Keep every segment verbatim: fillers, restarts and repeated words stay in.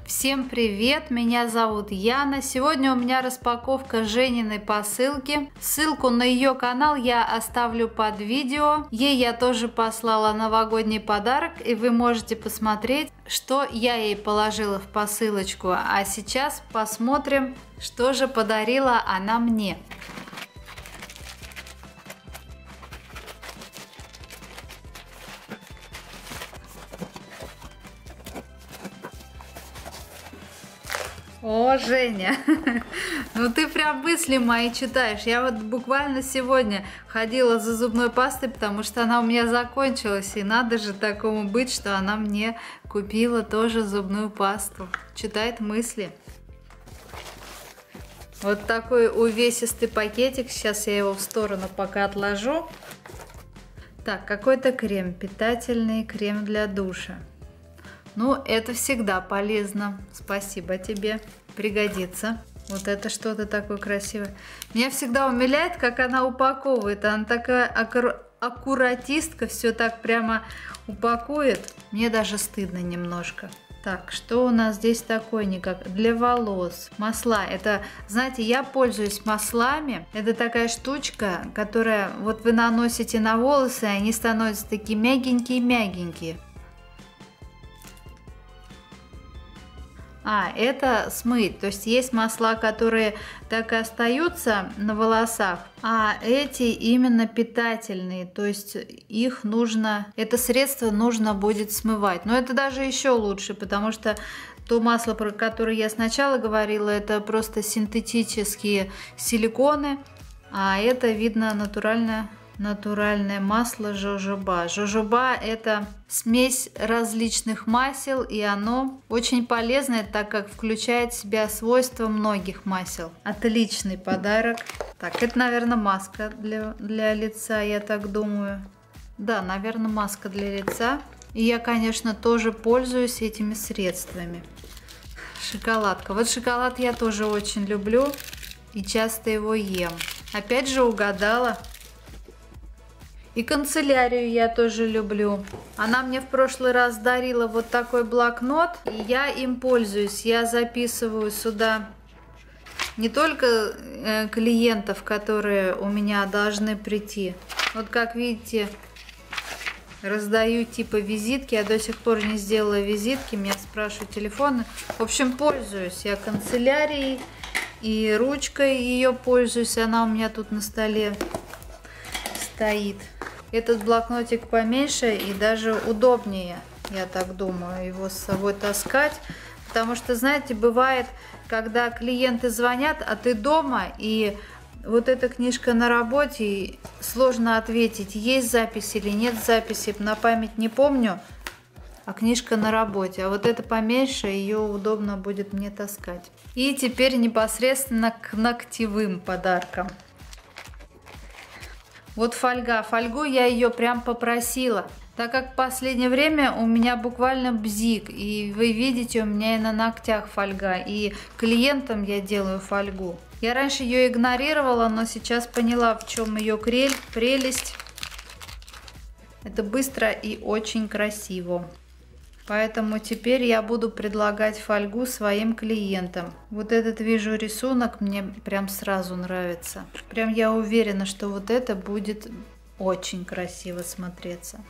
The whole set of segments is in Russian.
Всем привет, меня зовут Яна. Сегодня у меня распаковка Жениной посылки. Ссылку на ее канал я оставлю под видео. Ей я тоже послала новогодний подарок, и вы можете посмотреть, что я ей положила в посылочку. А сейчас посмотрим, что же подарила она мне. О, Женя, ну ты прям мысли мои читаешь. Я вот буквально сегодня ходила за зубной пастой, потому что она у меня закончилась. И надо же такому быть, что она мне купила тоже зубную пасту. Читает мысли. Вот такой увесистый пакетик. Сейчас я его в сторону пока отложу. Так, какой-то крем. Питательный крем для душа. Ну, это всегда полезно. Спасибо тебе. Пригодится. Вот это что-то такое красивое. Меня всегда умиляет, как она упаковывает. Она такая аккур... аккуратистка. Все так прямо упакует. Мне даже стыдно немножко. Так, что у нас здесь такое никак? Для волос. Масла. Это, знаете, я пользуюсь маслами. Это такая штучка, которая вот вы наносите на волосы, и они становятся такие мягенькие-мягенькие. А, это смыть. То есть есть масла, которые так и остаются на волосах, а эти именно питательные. То есть их нужно, это средство нужно будет смывать. Но это даже еще лучше, потому что то масло, про которое я сначала говорила, это просто синтетические силиконы, а это, видно, натуральное. Натуральное масло жожоба. Жожоба – это смесь различных масел, и оно очень полезное, так как включает в себя свойства многих масел. Отличный подарок. Так, это, наверное, маска для, для лица, я так думаю. Да, наверное, маска для лица. И я, конечно, тоже пользуюсь этими средствами. Шоколадка. Вот шоколад я тоже очень люблю и часто его ем. Опять же угадала. И канцелярию я тоже люблю. Она мне в прошлый раз дарила вот такой блокнот, и я им пользуюсь. Я записываю сюда не только клиентов, которые у меня должны прийти. Вот как видите, раздаю типа визитки. Я до сих пор не сделала визитки, меня спрашивают телефоны. В общем, пользуюсь я канцелярией и ручкой ее пользуюсь. Она у меня тут на столе стоит. Этот блокнотик поменьше и даже удобнее, я так думаю, его с собой таскать. Потому что, знаете, бывает, когда клиенты звонят, а ты дома, и вот эта книжка на работе, сложно ответить, есть запись или нет записи, на память не помню, а книжка на работе. А вот это поменьше, ее удобно будет мне таскать. И теперь непосредственно к ногтевым подаркам. Вот фольга. Фольгу я ее прям попросила, так как в последнее время у меня буквально бзик. И вы видите, у меня и на ногтях фольга. И клиентам я делаю фольгу. Я раньше ее игнорировала, но сейчас поняла, в чем ее прелесть. Это быстро и очень красиво. Поэтому теперь я буду предлагать фольгу своим клиентам. Вот этот, вижу, рисунок мне прям сразу нравится. Прям я уверена, что вот это будет очень красиво смотреться.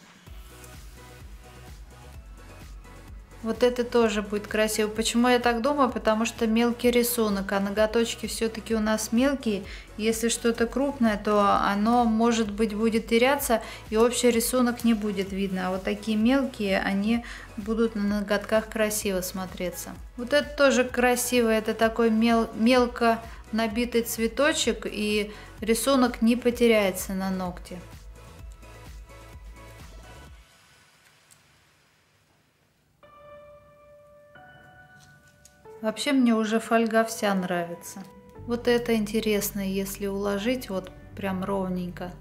Вот это тоже будет красиво. Почему я так думаю? Потому что мелкий рисунок, а ноготочки все-таки у нас мелкие. Если что-то крупное, то оно, может быть, будет теряться, и общий рисунок не будет видно. А вот такие мелкие, они будут на ноготках красиво смотреться. Вот это тоже красиво. Это такой мел мелко набитый цветочек, и рисунок не потеряется на ногте. Вообще мне уже фольга вся нравится. Вот это интересно, если уложить вот прям ровненько.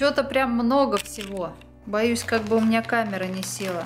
Что-то прям много всего. Боюсь, как бы у меня камера не села.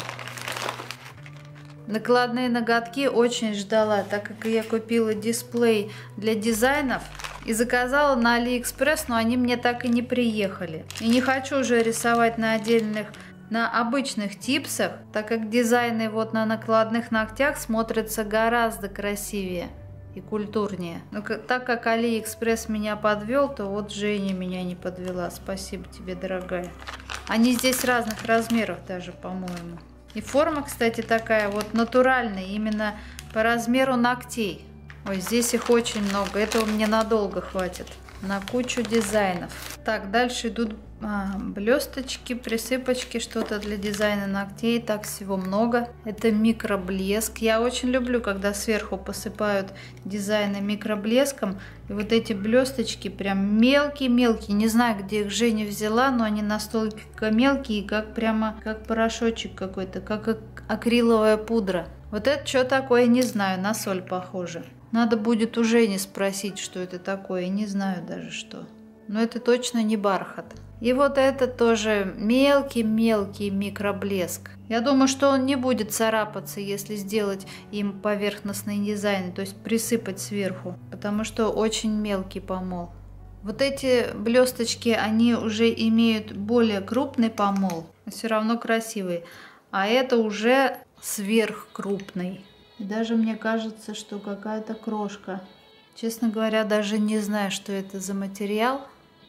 Накладные ноготки очень ждала, так как я купила дисплей для дизайнов и заказала на Алиэкспресс, но они мне так и не приехали. И не хочу уже рисовать на отдельных, на обычных типсах, так как дизайны вот на накладных ногтях смотрятся гораздо красивее и культурнее. Но так как Алиэкспресс меня подвел, то вот Женя меня не подвела. Спасибо тебе, дорогая. Они здесь разных размеров даже, по-моему. И форма, кстати, такая вот натуральная, именно по размеру ногтей. Ой, здесь их очень много, этого мне надолго хватит, на кучу дизайнов. Так, дальше идут а, блесточки, присыпочки, что-то для дизайна ногтей, так всего много. Это микроблеск. Я очень люблю, когда сверху посыпают дизайны микроблеском. И вот эти блесточки прям мелкие-мелкие. Не знаю, где их Женя взяла, но они настолько мелкие, как прямо как порошочек какой-то, как акриловая пудра. Вот это что такое, не знаю, на соль похоже. Надо будет у Жени спросить, что это такое, не знаю даже что. Но это точно не бархат. И вот это тоже мелкий-мелкий микроблеск. Я думаю, что он не будет царапаться, если сделать им поверхностный дизайн, то есть присыпать сверху, потому что очень мелкий помол. Вот эти блесточки, они уже имеют более крупный помол, но все равно красивые. А это уже сверхкрупный. И даже мне кажется, что какая-то крошка. Честно говоря, даже не знаю, что это за материал.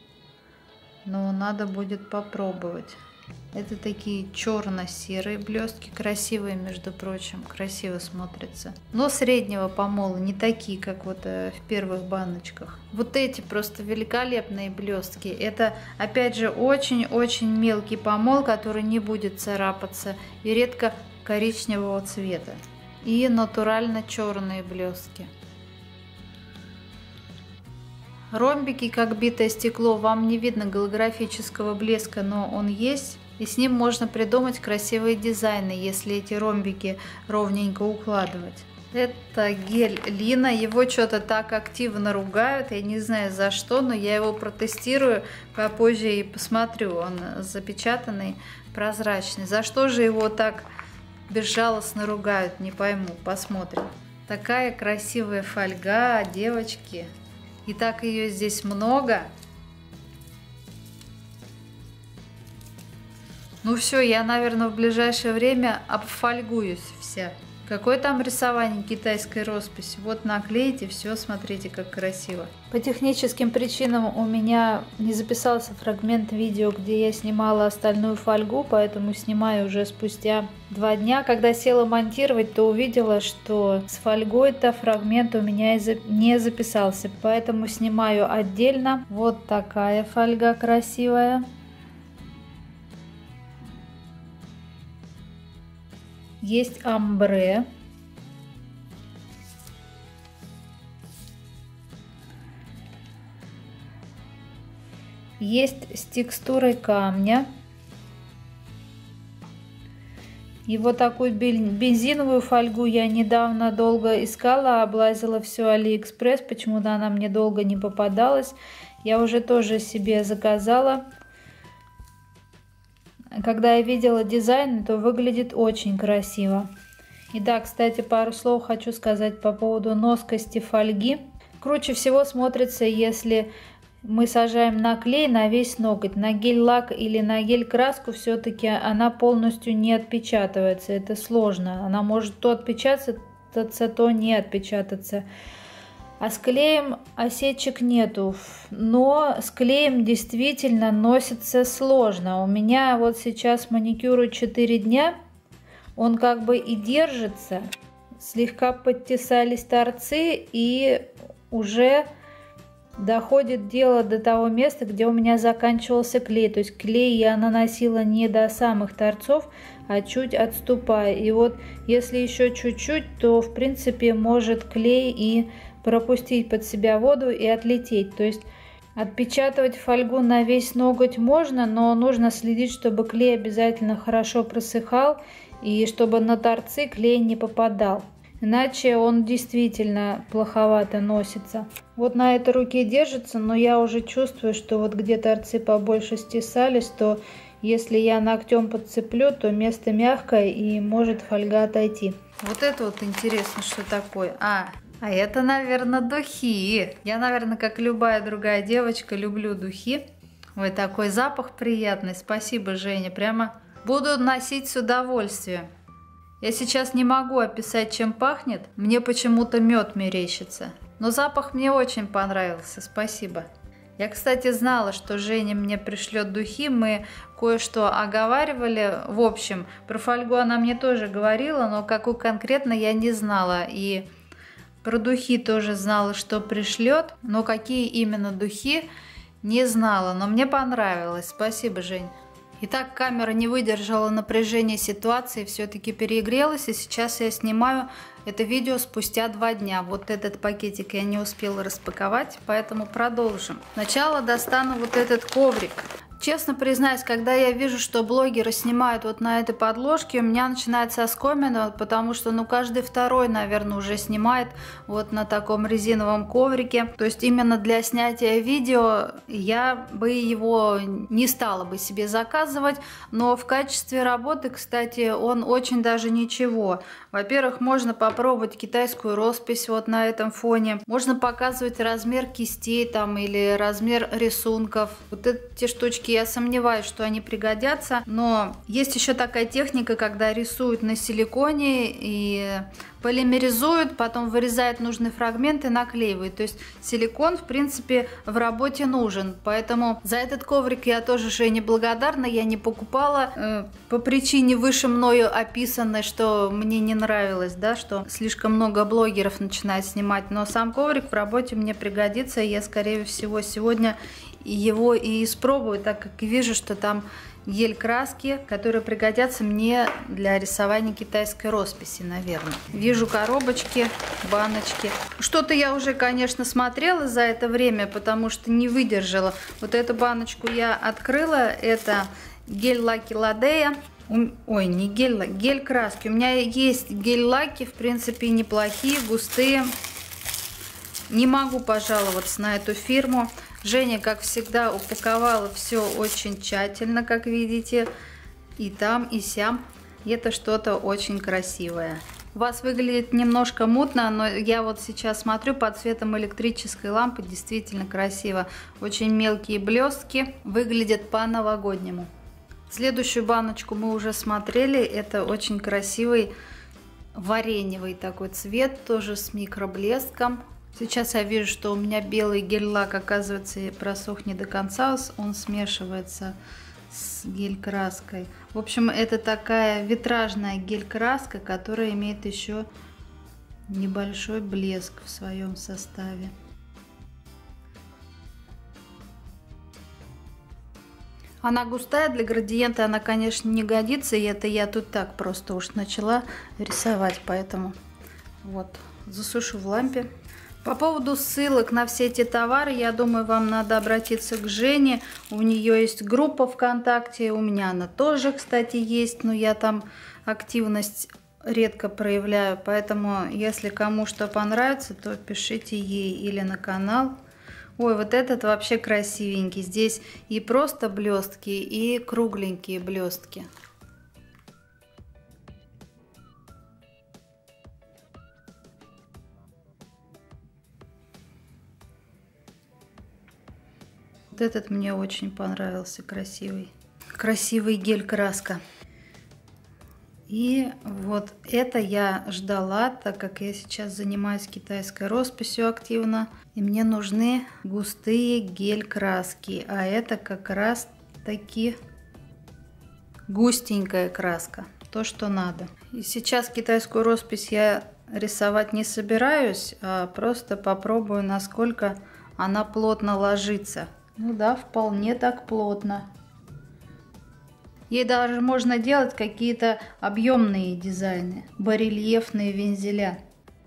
Но надо будет попробовать. Это такие черно-серые блестки, красивые, между прочим, красиво смотрятся. Но среднего помола, не такие, как вот в первых баночках. Вот эти просто великолепные блестки. Это, опять же, очень-очень мелкий помол, который не будет царапаться и редко коричневого цвета. И натурально черные блестки. Ромбики, как битое стекло, вам не видно голографического блеска, но он есть. И с ним можно придумать красивые дизайны, если эти ромбики ровненько укладывать. Это гель Лина, его что-то так активно ругают, я не знаю за что, но я его протестирую попозже и посмотрю. Он запечатанный, прозрачный. За что же его так безжалостно ругают, не пойму, посмотрим. Такая красивая фольга, девочки. И так ее здесь много. Ну все, я, наверное, в ближайшее время обфольгуюсь вся. Какое там рисование китайской росписи? Вот наклеите, все, смотрите, как красиво. По техническим причинам у меня не записался фрагмент видео, где я снимала остальную фольгу, поэтому снимаю уже спустя два дня. Когда села монтировать, то увидела, что с фольгой-то фрагмент у меня не записался, поэтому снимаю отдельно. Вот такая фольга красивая. Есть амбре. Есть с текстурой камня. И вот такую бензиновую фольгу я недавно долго искала, облазила все Алиэкспресс, почему-то она мне долго не попадалась. Я уже тоже себе заказала. Когда я видела дизайн, то выглядит очень красиво. И да, кстати, пару слов хочу сказать по поводу носкости фольги. Круче всего смотрится, если мы сажаем на клей на весь ноготь. На гель-лак или на гель-краску все-таки она полностью не отпечатывается. Это сложно. Она может то отпечататься, то не отпечататься. А с клеем осечек нету, но с клеем действительно носится сложно. У меня вот сейчас маникюру четыре дня, он как бы и держится, слегка подтесались торцы и уже доходит дело до того места, где у меня заканчивался клей. То есть клей я наносила не до самых торцов, а чуть отступая. И вот если еще чуть-чуть, то в принципе может клей и пропустить под себя воду и отлететь. То есть отпечатывать фольгу на весь ноготь можно, но нужно следить, чтобы клей обязательно хорошо просыхал и чтобы на торцы клей не попадал. Иначе он действительно плоховато носится. Вот на этой руке держится, но я уже чувствую, что вот где торцы побольше стесались, то если я ногтем подцеплю, то место мягкое и может фольга отойти. Вот это вот интересно, что такое. А, а это, наверное, духи. Я, наверное, как любая другая девочка, люблю духи. Ой, такой запах приятный. Спасибо, Женя. Прямо буду носить с удовольствием. Я сейчас не могу описать, чем пахнет. Мне почему-то мед мерещится. Но запах мне очень понравился. Спасибо. Я, кстати, знала, что Женя мне пришлет духи. Мы кое-что оговаривали. В общем, про фольгу она мне тоже говорила, но какую конкретно я не знала. И про духи тоже знала, что пришлет. Но какие именно духи, не знала. Но мне понравилось. Спасибо, Жень. Итак, камера не выдержала напряжения ситуации, все-таки перегрелась, и сейчас я снимаю это видео спустя два дня. Вот этот пакетик я не успела распаковать, поэтому продолжим. Сначала достану вот этот коврик. Честно признаюсь, когда я вижу, что блогеры снимают вот на этой подложке, у меня начинается оскомина, потому что, ну, каждый второй, наверное, уже снимает вот на таком резиновом коврике. То есть именно для снятия видео я бы его не стала бы себе заказывать, но в качестве работы, кстати, он очень даже ничего. Во-первых, можно попробовать китайскую роспись вот на этом фоне. Можно показывать размер кистей там или размер рисунков. Вот эти штучки, я сомневаюсь, что они пригодятся. Но есть еще такая техника, когда рисуют на силиконе и полимеризуют, потом вырезают нужные фрагменты, наклеивают. То есть силикон, в принципе, в работе нужен. Поэтому за этот коврик я тоже Жене благодарна. Я не покупала э, по причине выше мною описанной, что мне не нравилось, да, что слишком много блогеров начинает снимать. Но сам коврик в работе мне пригодится. И я, скорее всего, сегодня его и испробую, так как вижу, что там гель-краски, которые пригодятся мне для рисования китайской росписи, наверное. Вижу коробочки, баночки. Что-то я уже, конечно, смотрела за это время, потому что не выдержала. Вот эту баночку я открыла. Это гель-лаки Ладея. Ой, не гель, гель-краски. У меня есть гель-лаки, в принципе, неплохие, густые. Не могу пожаловаться на эту фирму. Женя, как всегда, упаковала все очень тщательно, как видите. И там, и сям. Это что-то очень красивое. У вас выглядит немножко мутно, но я вот сейчас смотрю под светом электрической лампы. Действительно красиво. Очень мелкие блестки. Выглядят по-новогоднему. Следующую баночку мы уже смотрели. Это очень красивый вареньевый такой цвет, тоже с микроблеском. Сейчас я вижу, что у меня белый гель-лак, оказывается, просох не до конца, он смешивается с гель-краской. В общем, это такая витражная гель-краска, которая имеет еще небольшой блеск в своем составе. Она густая, для градиента она, конечно, не годится, и это я тут так просто уж начала рисовать, поэтому вот, засушу в лампе. По поводу ссылок на все эти товары, я думаю, вам надо обратиться к Жене. У нее есть группа ВКонтакте, у меня она тоже, кстати, есть, но я там активность редко проявляю. Поэтому, если кому что понравится, то пишите ей или на канал. Ой, вот этот вообще красивенький. Здесь и просто блестки, и кругленькие блестки. Вот этот мне очень понравился, красивый. Красивый гель-краска. И вот это я ждала, так как я сейчас занимаюсь китайской росписью активно. И мне нужны густые гель-краски. А это как раз таки густенькая краска. То, что надо. И сейчас китайскую роспись я рисовать не собираюсь, а просто попробую, насколько она плотно ложится. Ну да, вполне так плотно. Ей даже можно делать какие-то объемные дизайны, барельефные вензеля.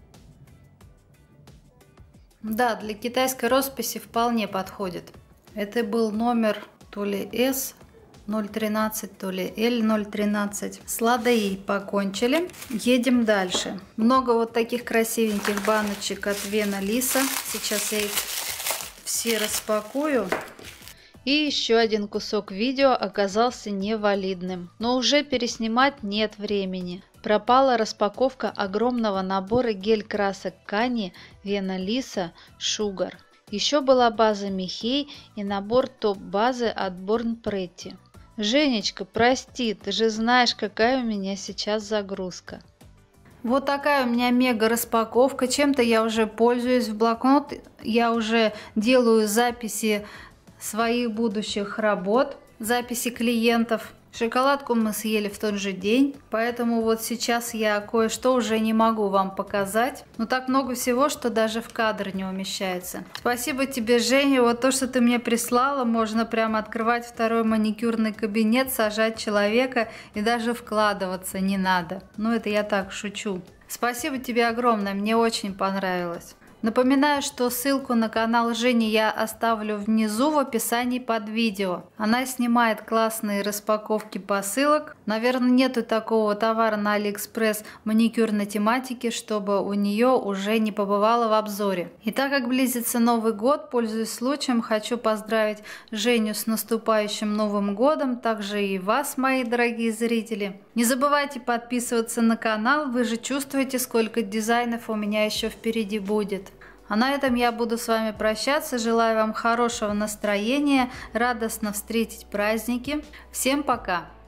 Да, для китайской росписи вполне подходит. Это был номер то ли S, ноль тринадцать, то ли L ноль тринадцать. С Ладой покончили. Едем дальше. Много вот таких красивеньких баночек от Вена Лиса. Сейчас я их все распакую. И еще один кусок видео оказался невалидным, но уже переснимать нет времени. Пропала распаковка огромного набора гель-красок Kanye Вена Лиса Sugar. Еще была база Михей и набор топ-базы от Born Pretty. Женечка, прости, ты же знаешь, какая у меня сейчас загрузка. Вот такая у меня мега распаковка. Чем-то я уже пользуюсь. В блокнот я уже делаю записи своих будущих работ, записи клиентов. Шоколадку мы съели в тот же день, поэтому вот сейчас я кое-что уже не могу вам показать. Но так много всего, что даже в кадр не умещается. Спасибо тебе, Женя. Вот то, что ты мне прислала, можно прямо открывать второй маникюрный кабинет, сажать человека и даже вкладываться не надо. Ну это я так шучу. Спасибо тебе огромное, мне очень понравилось. Напоминаю, что ссылку на канал Жени я оставлю внизу в описании под видео. Она снимает классные распаковки посылок. Наверное, нету такого товара на Алиэкспресс маникюрной тематики, чтобы у нее уже не побывало в обзоре. И так как близится Новый год, пользуясь случаем, хочу поздравить Женю с наступающим Новым годом, также и вас, мои дорогие зрители. Не забывайте подписываться на канал, вы же чувствуете, сколько дизайнов у меня еще впереди будет. А на этом я буду с вами прощаться. Желаю вам хорошего настроения, радостно встретить праздники. Всем пока!